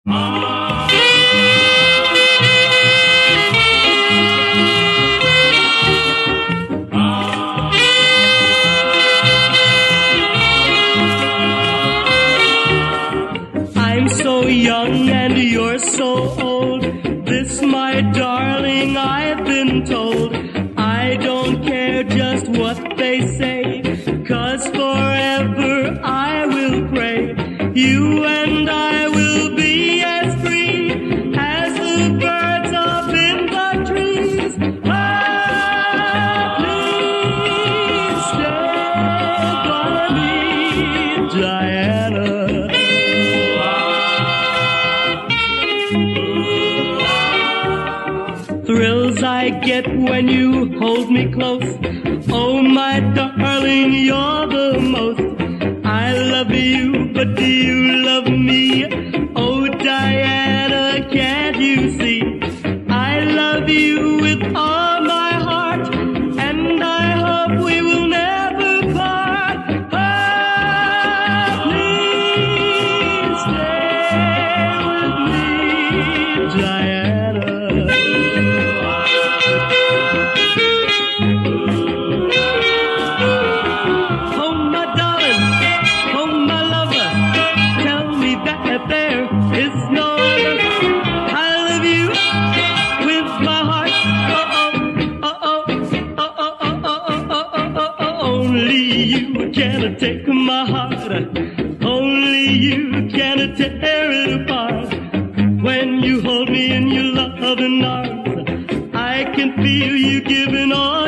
I'm so young and you're so old. This, my darling, I've been told. I don't care just what they say, 'cause forever I will pray. You and I will be as free as the birds up in the trees. Ah, please stand by me, Diana. Thrills I get when you hold me close. Oh, my darling, you're the most. I love you, but do you love me? Oh, Diana, can't you see? I love you with all my heart, and I hope we will never part. Ah, please stay with me, Diana. Oh, my darling, oh, my lover, tell me that there is no other. I love you with my heart. Oh, oh, oh, oh, oh, oh, oh, oh, oh, oh, oh, oh. Only you can take my heart. Only you can tear it apart. When you hold me in your loving arms, I can feel you giving all